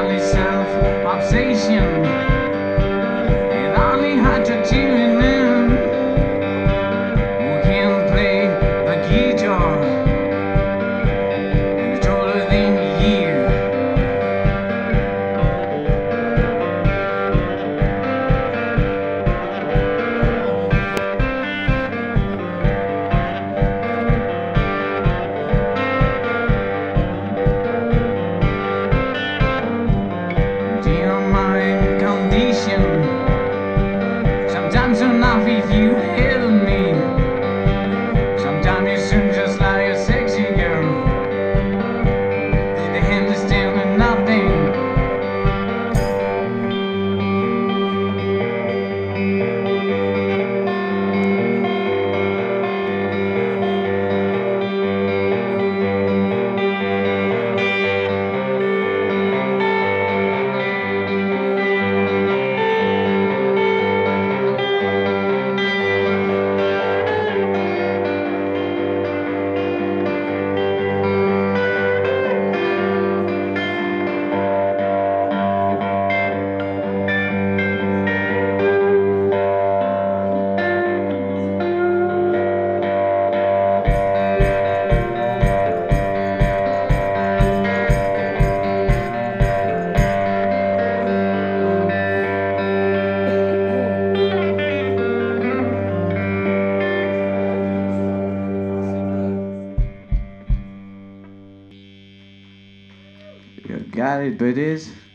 only self-obsession, it only had to tune in. Who can play the guitar and it's older than a year? Sometimes enough if you hit me. Sometimes you seem just like a sexy girl. They understand nothing. You got it, buddies.